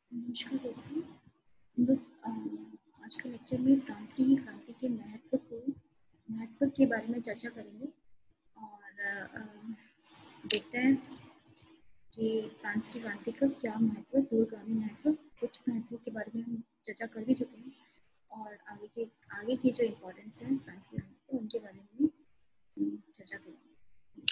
नमस्कार दोस्तों। हम लोग आज के लेक्चर में फ्रांस की ही क्रांति के महत्व के बारे में चर्चा करेंगे और देखते हैं कि फ्रांस की क्रांति का क्या महत्व, दूरगामी महत्व, कुछ महत्वों के बारे में हम चर्चा कर भी चुके हैं और आगे की जो इम्पोर्टेंस है फ्रांस की क्रांति को, उनके बारे में भी चर्चा करेंगे।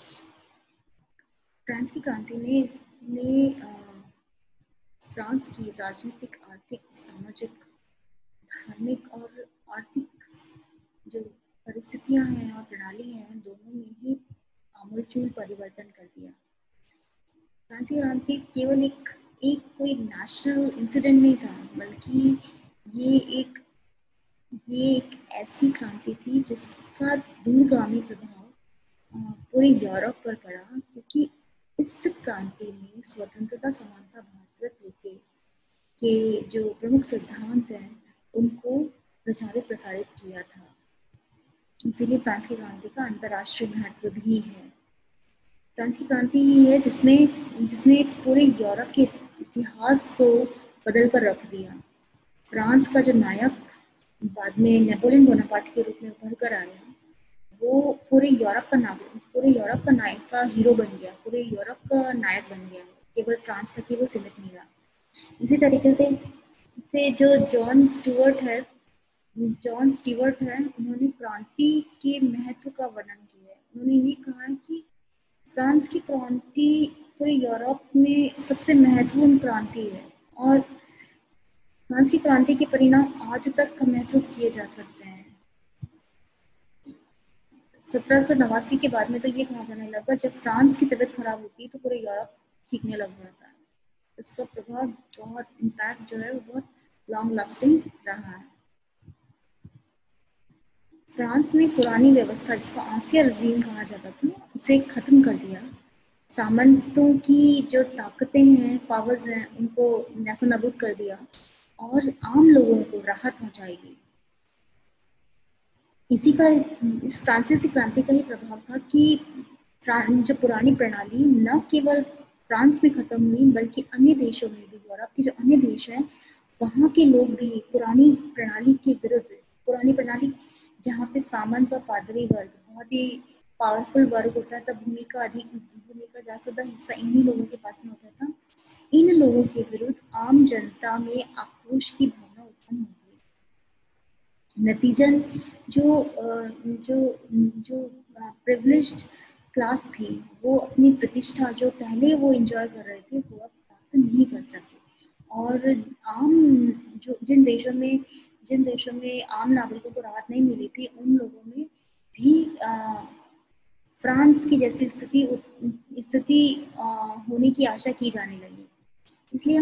फ्रांस की क्रांति ने फ्रांस की राजनीतिक, आर्थिक, सामाजिक, धार्मिक और आर्थिक जो परिस्थितियां हैं और प्रणाली हैं, दोनों में ही आमूलचूल परिवर्तन कर दिया। फ्रांस की क्रांति केवल एक कोई नेशनल इंसिडेंट नहीं था, बल्कि ये एक ऐसी क्रांति थी जिसका दूरगामी प्रभाव पूरे यूरोप पर पड़ा, क्योंकि इस क्रांति ने स्वतंत्रता, समानता, भ्रातृत्व के जो प्रमुख सिद्धांत हैं उनको प्रचारित प्रसारित किया था। इसीलिए फ्रांस की क्रांति का अंतर्राष्ट्रीय महत्व भी है। फ्रांस की क्रांति ही है जिसने पूरे यूरोप के इतिहास को बदल कर रख दिया। फ्रांस का जो नायक बाद में नेपोलियन बोनापार्ट के रूप में उभर कर आया, वो पूरे यूरोप का नायक का हीरो बन गया, पूरे यूरोप का नायक बन गया। केवल फ्रांस तक ही वो सीमित नहीं रहा। इसी तरीके से जो जॉन स्टीवर्ट है, उन्होंने क्रांति के महत्व का वर्णन किया है। उन्होंने ये कहा है कि फ्रांस की क्रांति पूरे यूरोप में सबसे महत्वपूर्ण क्रांति है और फ्रांस की क्रांति के परिणाम आज तक महसूस किए जा सकते हैं। 1789 के बाद में तो ये कहा जाने लगा, जब फ्रांस की तबीयत खराब होती है तो पूरे यूरोप सीखने लग जाता है। इसका प्रभाव बहुत, इम्पैक्ट जो है वो बहुत लॉन्ग लास्टिंग रहा है। फ्रांस ने पुरानी व्यवस्था, जिसको आंसिया रजीम कहा जाता था, उसे खत्म कर दिया। सामंतों की जो ताकतें हैं, पावर्स हैं, उनको नेस्तनाबूद कर दिया और आम लोगों को राहत पहुंचाई गई। इस फ्रांसीसी क्रांति का ही प्रभाव था कि जो पुरानी प्रणाली न केवल फ्रांस में खत्म हुई, बल्कि अन्य देशों में भी, यूरोप के जो अन्य देश हैं वहाँ के लोग भी पुरानी प्रणाली के विरुद्ध, पुरानी प्रणाली जहाँ पे सामंत और पादरी वर्ग बहुत ही पावरफुल वर्ग होता था, भूमि का ज्यादा हिस्सा इन्हीं लोगों के पास में होता था, इन लोगों के विरुद्ध आम जनता में आक्रोश की भावना उत्पन्न हो गई। नतीजन जो जो जो प्रिविलेज्ड क्लास थी, वो अपनी प्रतिष्ठा जो पहले वो एंजॉय कर रहे थे, वो अब प्राप्त नहीं कर सके। और आम जो जिन देशों में आम नागरिकों को राहत नहीं मिली थी, उन लोगों में भी फ्रांस की जैसी स्थिति होने की आशा की जाने लगी। इसलिए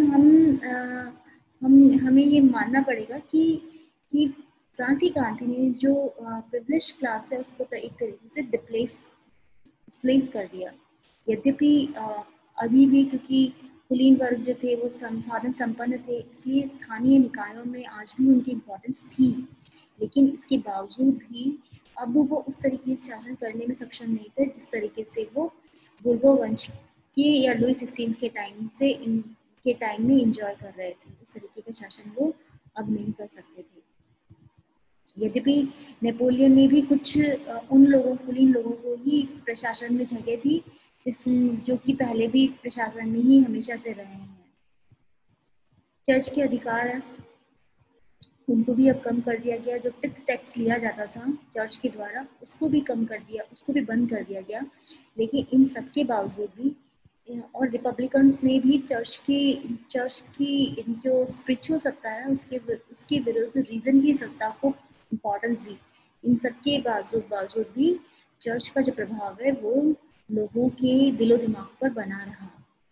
हमें ये मानना पड़ेगा कि फ्रांस की क्रांति ने जो प्रिविलेज्ड क्लास है उसको तो एक तरीके से डिस्प्लेस कर दिया। यद्यपि अभी भी, क्योंकि कुलीन वर्ग जो थे वो संसाधन संपन्न थे, इसलिए स्थानीय निकायों में आज भी उनकी इम्पोर्टेंस थी, लेकिन इसके बावजूद भी अब वो उस तरीके से शासन करने में सक्षम नहीं थे जिस तरीके से वो बुर्बो वंश के या लुई 16 के टाइम में एंजॉय कर रहे थे। उस तरीके का शासन वो अब नहीं कर सकते थे। यद्यपि नेपोलियन ने भी कुछ कुलीन लोगों को ही प्रशासन में जगह दी, जो कि पहले भी प्रशासन में ही हमेशा से रहे हैं। चर्च के अधिकार है, उनको भी अब कम कर दिया गया। जो टैक्स लिया जाता था चर्च के द्वारा, उसको भी कम कर दिया, उसको भी बंद कर दिया गया। लेकिन इन सब के बावजूद भी और रिपब्लिकन्स ने भी चर्च की जो स्पिरिचुअल सत्ता है उसके विरुद्ध रीजन की सत्ता को इम्पोर्टेंस दी। इन सब के बावजूद भी चर्च का जो प्रभाव है वो लोगों के दिलो दिमाग पर बना रहा।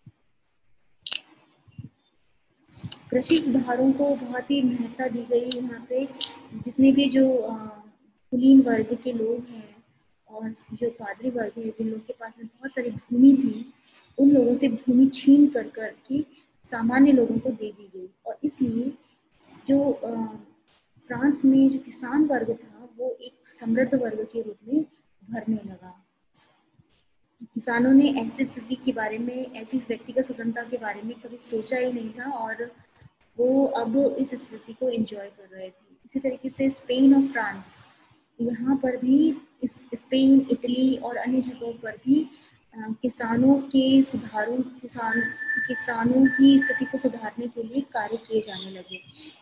कृषि सुधारों को बहुत ही महत्ता दी गई। यहाँ पे जितने भी जो कुलीन वर्ग के लोग हैं और जो पादरी वर्ग है, जिन लोगों के पास में बहुत सारी भूमि थी, उन लोगों से भूमि छीन कर के सामान्य लोगों को दे दी गई। और इसलिए जो फ्रांस में जो किसान वर्ग था वो एक समृद्ध वर्ग के रूप में उभरने लगा। किसानों ने ऐसी स्थिति के बारे में, ऐसी व्यक्तिगत स्वतंत्रता के बारे में कभी सोचा ही नहीं था, और वो अब इस स्थिति को एंजॉय कर रहे थे। इसी तरीके से स्पेन और फ्रांस, यहाँ पर भी स्पेन, इटली और अन्य जगहों पर भी किसानों के सुधारों, किसानों की स्थिति को सुधारने के लिए कार्य किए जाने लगे।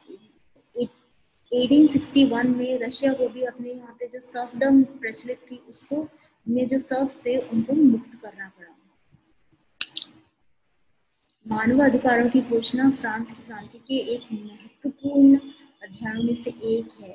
1861 में रशिया को भी अपने यहाँ पे जो सर्फडम प्रचलित थी, उसको में जो सर्फ से उनको मुक्त करना पड़ा। मानव अधिकारों की घोषणा फ्रांस की क्रांति के एक महत्वपूर्ण अध्ययनों में से एक है।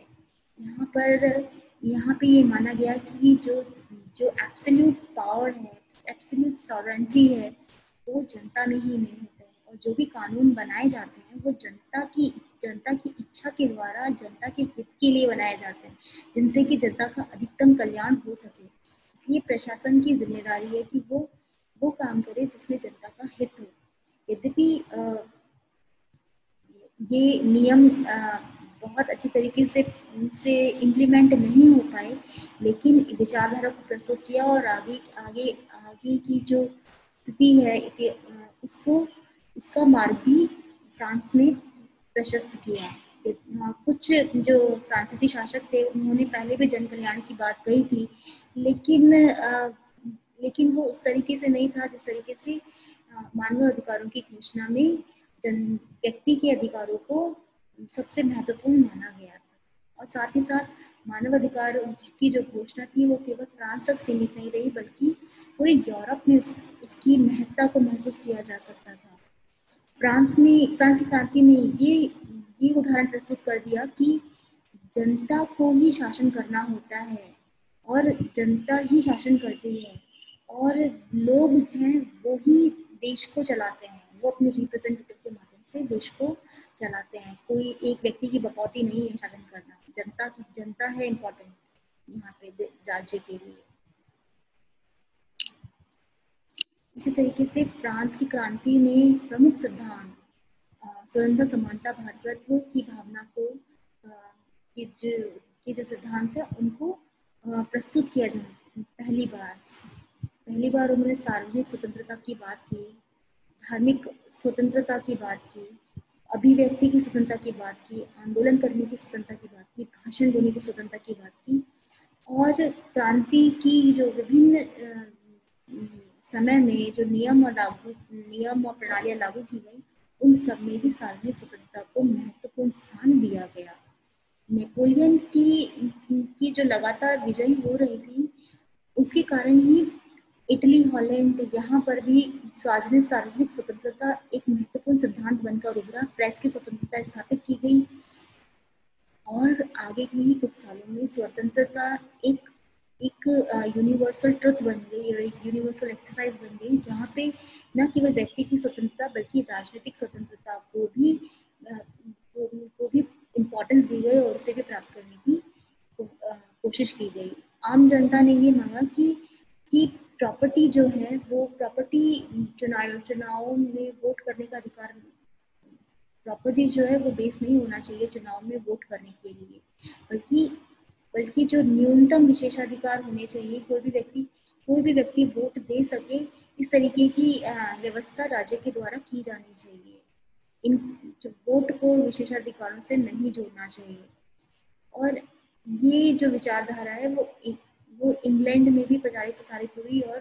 यहाँ पे ये माना गया कि जो जो एब्सोल्यूट पावर है, एब्सोल्यूट सॉवरेंटी है, वो जनता में ही निहित है, और जो भी कानून बनाए जाते हैं वो जनता की इच्छा के द्वारा, जनता के हित के लिए बनाए जाते हैं, जिनसे कि जनता का अधिकतम कल्याण हो सके। इसलिए प्रशासन की जिम्मेदारी है कि वो काम करे जिसमें जनता का हित हो। यद्यपि ये नियम बहुत अच्छी तरीके से इम्प्लीमेंट नहीं हो पाए, लेकिन विचारधारा को प्रस्तुत किया, और आगे आगे आगे की जो स्थिति है उसको, उसका मार्ग भी फ्रांस ने प्रशस्त किया। कुछ जो फ्रांसीसी शासक थे उन्होंने पहले भी जन कल्याण की बात कही थी, लेकिन लेकिन वो उस तरीके से नहीं था जिस तरीके से मानव अधिकारों की घोषणा में व्यक्ति के अधिकारों को सबसे महत्वपूर्ण माना गया था। और साथ ही साथ मानव अधिकार की जो घोषणा थी वो केवल फ्रांस तक सीमित नहीं रही, बल्कि पूरे यूरोप में उसकी महत्ता को महसूस किया जा सकता था। फ्रांसी क्रांति ने ये उदाहरण प्रस्तुत कर दिया कि जनता को ही शासन करना होता है, और जनता ही शासन करती है, और लोग हैं वो ही देश को चलाते हैं, वो अपने रिप्रेजेंटेटिव के माध्यम से देश को चलाते हैं। कोई एक व्यक्ति की बकौती नहीं है शासन करना, जनता है इम्पोर्टेंट यहाँ पे राज्य के लिए। इसी तरीके से फ्रांस की क्रांति में प्रमुख सिद्धांत स्वतंत्रता, समानता, भातृत्व की भावना को के जो सिद्धांत है उनको प्रस्तुत किया जाए। पहली बार उन्होंने सार्वजनिक स्वतंत्रता की बात की, धार्मिक स्वतंत्रता की बात की, अभिव्यक्ति की स्वतंत्रता की बात की, आंदोलन करने की स्वतंत्रता की बात की, भाषण देने की स्वतंत्रता की बात की, और क्रांति की जो विभिन्न समय में जो नियम और प्रणालियां लागू की गई, उन सब में भी सार्वजनिक स्वतंत्रता को महत्वपूर्ण स्थान दिया गया। नेपोलियन की जो लगातार विजयी हो रही थी, उसके कारण ही इटली, हॉलैंड, यहाँ पर भी सार्वजनिक स्वतंत्रता एक महत्वपूर्ण सिद्धांत बनकर उभरा। प्रेस की स्वतंत्रता स्थापित की गई, और आगे के ही कुछ सालों में स्वतंत्रता एक यूनिवर्सल ट्रुथ बन गई, और एक यूनिवर्सल एक्सरसाइज बन गई, जहाँ पे न केवल व्यक्ति की स्वतंत्रता बल्कि राजनीतिक स्वतंत्रता को भी इम्पोर्टेंस दी गई, और उसे भी प्राप्त करने की कोशिश की गई। आम जनता ने ये मांगा कि प्रॉपर्टी जो है वो प्रॉपर्टी चुनाव में वोट करने का अधिकार, प्रॉपर्टी जो है वो बेस नहीं होना चाहिए चुनाव में वोट करने के लिए, बल्कि जो न्यूनतम विशेषाधिकार होने चाहिए, कोई भी व्यक्ति वोट दे सके, इस तरीके की व्यवस्था राज्य के द्वारा की जानी चाहिए। इन वोट को विशेषाधिकारों से नहीं जोड़ना चाहिए। और ये जो विचारधारा है वो इंग्लैंड में भी प्रसारित हुई, और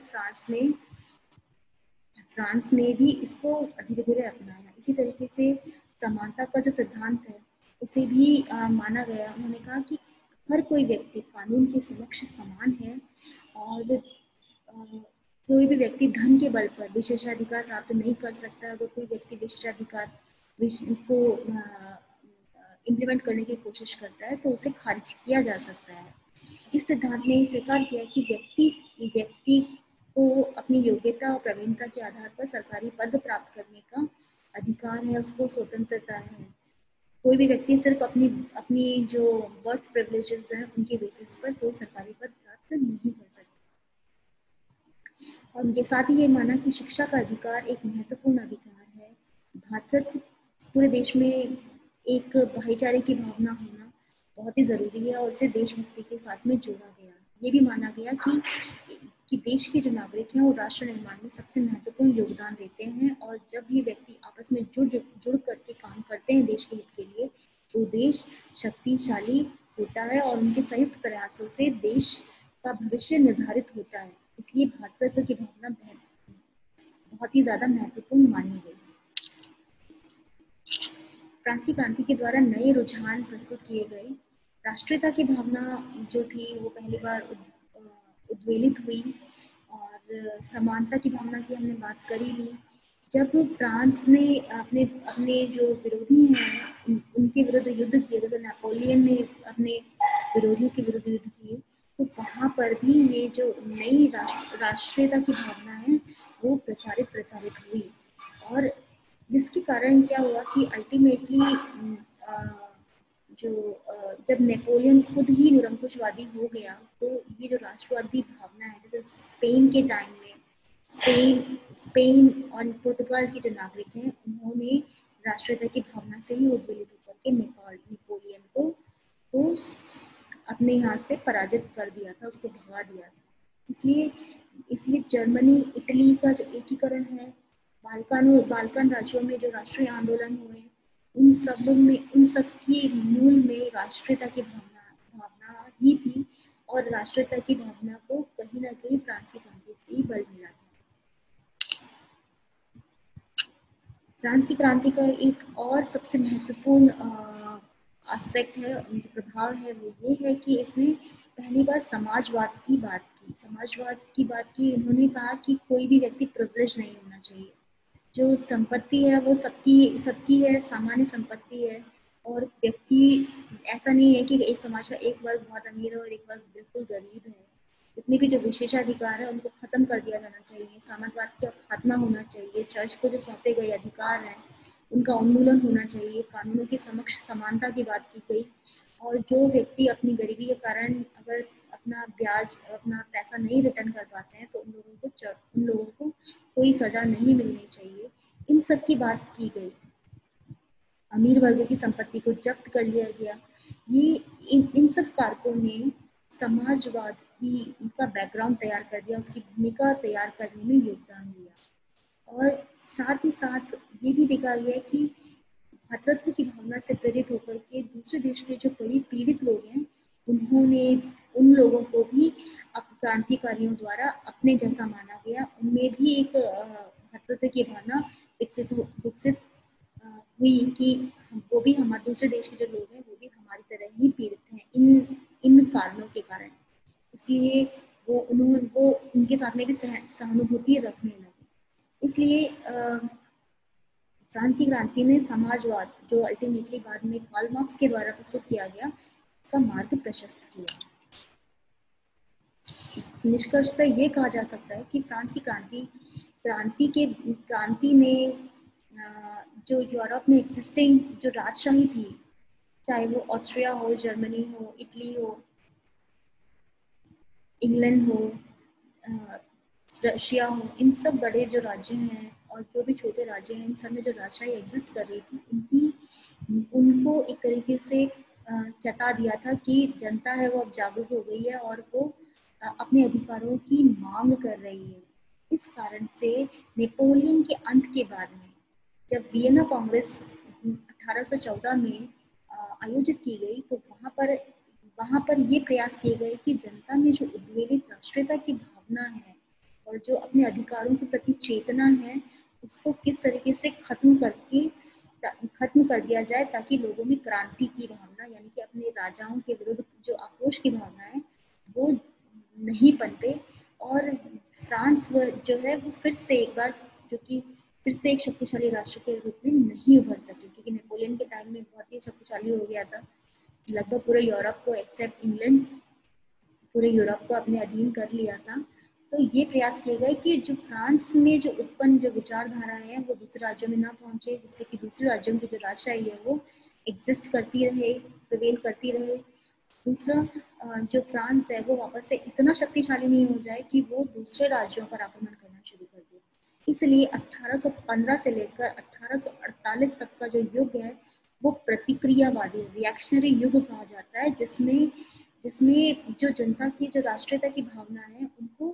फ्रांस ने भी इसको धीरे धीरे अपनाया। इसी तरीके से समानता का जो सिद्धांत है उसे भी माना गया। उन्होंने कहा कि हर कोई व्यक्ति कानून के समक्ष समान है, और कोई भी व्यक्ति धन के बल पर विशेषाधिकार प्राप्त नहीं कर सकता। अगर कोई व्यक्ति विशेषाधिकार को इम्प्लीमेंट करने की कोशिश करता है तो उसे खारिज किया जा सकता है। इस सिद्धांत ने स्वीकार किया कि व्यक्ति को अपनी योग्यता और प्रवीणता के आधार पर सरकारी पद प्राप्त करने का अधिकार है, उसको स्वतंत्रता है। कोई भी व्यक्ति सिर्फ अपनी जो बर्थ प्रिविलेजेस हैं उनके बेसिस पर कोई सरकारी पद प्राप्त नहीं कर सकता। और ये साथ ही ये माना कि शिक्षा का अधिकार एक महत्वपूर्ण अधिकार है। भातृत्व, पूरे देश में एक भाईचारे की भावना होना बहुत ही जरूरी है, और इसे देशभक्ति के साथ में जोड़ा गया। ये भी माना गया कि कि देश के जो नागरिक हैं वो राष्ट्र निर्माण में सबसे महत्वपूर्ण योगदान देते हैं, और जब ये व्यक्ति आपस में जुड़ करके काम करते हैं देश के हित के लिए, तो देश शक्तिशाली होता है और उनके संयुक्त प्रयासों से देश का भविष्य निर्धारित होता है। इसलिए भ्रातृत्व की भावना बहुत ही ज्यादा महत्वपूर्ण मानी गई। फ्रांसीसी क्रांति के द्वारा नए रुझान प्रस्तुत किए गए। राष्ट्रीयता की भावना जो थी वो पहली बार उद्वेलित हुई, और समानता की भावना की हमने बात करी ली। जब फ्रांस ने अपने अपने जो विरोधी हैं उनके विरुद्ध युद्ध किए, जब नेपोलियन ने अपने विरोधियों के विरुद्ध युद्ध किए, तो वहाँ पर भी ये जो नई राष्ट्रीयता की भावना है वो प्रसारित हुई, और जिसके कारण क्या हुआ कि अल्टीमेटली जब नेपोलियन खुद ही निरंकुशवादी हो गया, तो ये जो राष्ट्रवादी भावना है, जैसे स्पेन के टाइम में स्पेन और पुर्तगाल के जो नागरिक हैं उन्होंने राष्ट्रीयता की भावना से ही उद्वेलित होकर के नेपोलियन को तो अपने यहाँ से पराजित कर दिया था, उसको भगा दिया था। इसलिए जर्मनी इटली का जो एकीकरण है, बाल्कन राज्यों में जो राष्ट्रीय आंदोलन हुए, उन सब की मूल में राष्ट्रीयता की भावना ही थी, और राष्ट्रीयता की भावना को कहीं ना कहीं फ्रांसीसी क्रांति से ही बल मिला था। फ्रांस की क्रांति का एक और सबसे महत्वपूर्ण एस्पेक्ट है, जो प्रभाव है, वो ये है कि इसने पहली बार समाजवाद की बात की। उन्होंने कहा कि कोई भी व्यक्ति प्रिविलेज नहीं होना चाहिए, जो संपत्ति है वो सबकी है, सामान्य संपत्ति है, और व्यक्ति ऐसा नहीं है कि एक समाज का एक वर्ग बहुत अमीर है और एक वर्ग बिल्कुल गरीब है। जितने भी जो विशेषाधिकार है उनको खत्म कर दिया जाना चाहिए, सामंतवाद का खात्मा होना चाहिए, चर्च को जो सौंपे गए अधिकार हैं उनका उन्मूलन होना चाहिए, कानूनों के समक्ष समानता की बात की गई, और जो व्यक्ति अपनी गरीबी के कारण अगर अपना पैसा नहीं रिटर्न कर पाते हैं तो उन लोगों को कोई सजा नहीं मिलनी चाहिए। इन सब की बात की गई। अमीर वर्ग की संपत्ति को जब्त कर लिया गया। ये इन सब कारकों ने समाजवाद की का बैकग्राउंड तैयार कर दिया, उसकी भूमिका तैयार करने में योगदान दिया, और साथ ही साथ ये भी देखा गया कि भ्रातृत्व की भावना से प्रेरित होकर के दूसरे देश के जो बड़ी पीड़ित लोग हैं उन्होंने उन लोगों को भी क्रांतिकारियों द्वारा अपने जैसा माना गया। उनमें भी एक भ्रातृत्व की भावना विकसित हुई कि वो भी हमारे दूसरे देश के जो लोग हैं वो भी हमारी तरह ही पीड़ित हैं इन कारणों के कारण, इसलिए वो उनके साथ में भी सहानुभूति रखने लगे। इसलिए फ्रांस की क्रांति ने समाजवाद, जो अल्टीमेटली बाद में कार्ल मार्क्स के द्वारा प्रस्तुत किया गया, इसका मार्ग प्रशस्त किया। निष्कर्षतः ये कहा जा सकता है कि फ्रांस की क्रांति ने जो यूरोप में एग्जिस्टिंग जो राजशाही थी, चाहे वो ऑस्ट्रिया हो, जर्मनी हो, इटली हो, इंग्लैंड हो, रशिया हो, इन सब बड़े जो राज्य हैं और जो भी छोटे राज्य हैं, इन सब में जो राजशाही एग्जिस्ट कर रही थी, उनको एक तरीके से चेता दिया था कि जनता है वो अब जागरूक हो गई है और वो अपने अधिकारों की मांग कर रही है। इस कारण से नेपोलियन के अंत के बाद में जब वियना कांग्रेस 1814 में आयोजित की गई, तो वहाँ पर ये प्रयास किए गए कि जनता में जो उद्वेलित राष्ट्रीयता की भावना है और जो अपने अधिकारों के प्रति चेतना है, उसको किस तरीके से खत्म कर दिया जाए, ताकि लोगों में क्रांति की भावना, यानी कि अपने राजाओं के विरुद्ध जो आक्रोश की भावना है वो नहीं पनपे, और फ्रांस जो है वो फिर से एक शक्तिशाली राष्ट्र के रूप में नहीं उभर सके, क्योंकि नेपोलियन के टाइम में बहुत ही शक्तिशाली हो गया था। लगभग पूरे यूरोप को एक्सेप्ट इंग्लैंड, पूरे यूरोप को अपने अधीन कर लिया था। तो ये प्रयास किए गए कि जो फ्रांस में जो उत्पन्न जो विचारधारा है वो दूसरे राज्यों में ना पहुंचे, जिससे कि दूसरे राज्यों की जो राजशाही है वो एग्जिस्ट करती रहे, प्रिवेल करती रहे। दूसरा, जो फ्रांस है वो वापस से इतना शक्तिशाली नहीं हो जाए कि वो दूसरे राज्यों पर आक्रमण करना शुरू कर दे। इसलिए 1815 से लेकर 1848 तक का जो युग है वो प्रतिक्रियावादी रिएक्शनरी युग कहा जाता है, जिसमें जो जनता की जो राष्ट्रीयता की भावना है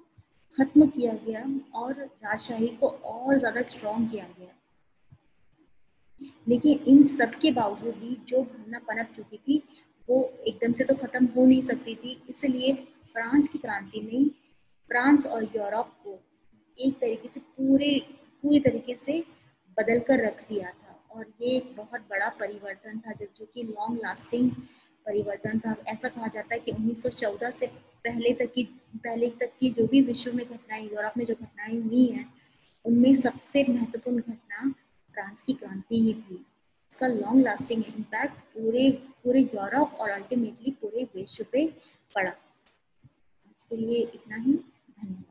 खत्म किया गया और राजशाही को और ज़्यादा स्ट्रॉन्ग किया गया। लेकिन इन सब के बावजूद भी जो भावना पनप चुकी थी वो एकदम से तो खत्म हो नहीं सकती थी, इसलिए फ्रांस की क्रांति ने फ्रांस और यूरोप को एक तरीके से पूरी तरीके से बदल कर रख दिया था। और ये एक बहुत बड़ा परिवर्तन था जो कि लॉन्ग लास्टिंग परिवर्तन था। ऐसा कहा जाता है कि 1914 से पहले तक की जो भी विश्व में घटनाएं, यूरोप में जो घटनाएं हुई हैं, उनमें सबसे महत्वपूर्ण घटना फ्रांस की क्रांति ही थी। इसका लॉन्ग लास्टिंग इम्पैक्ट पूरे पूरे यूरोप और अल्टीमेटली पूरे विश्व पे पड़ा। आज के लिए इतना ही। धन्यवाद।